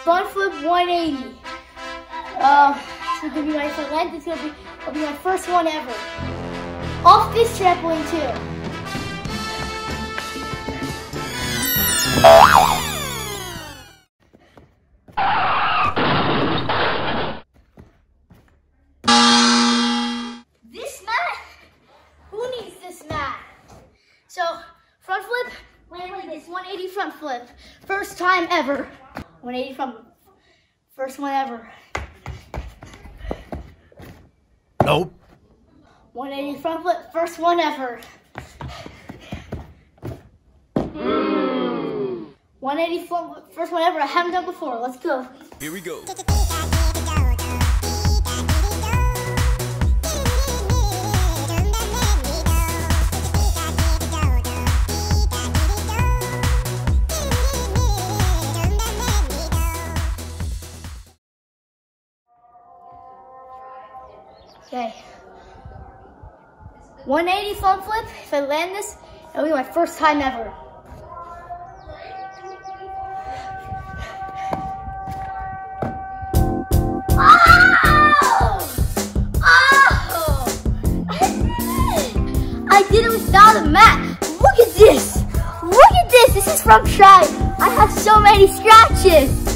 front flip 180. So gonna be my front land. It'll be my first one ever. Off this trampoline too. This mat? Who needs this mat? So front flip, land like this. 180 front flip. First time ever. 180 front flip. First one ever. Nope. 180 front flip, first one ever. 180 front flip, first one ever. I haven't done before. Let's go. Here we go. Okay. 180 front flip. If I land this, it'll be my first time ever. Oh! Oh! I did it without a mat. Look at this. Look at this. This is from Shine. I have so many scratches.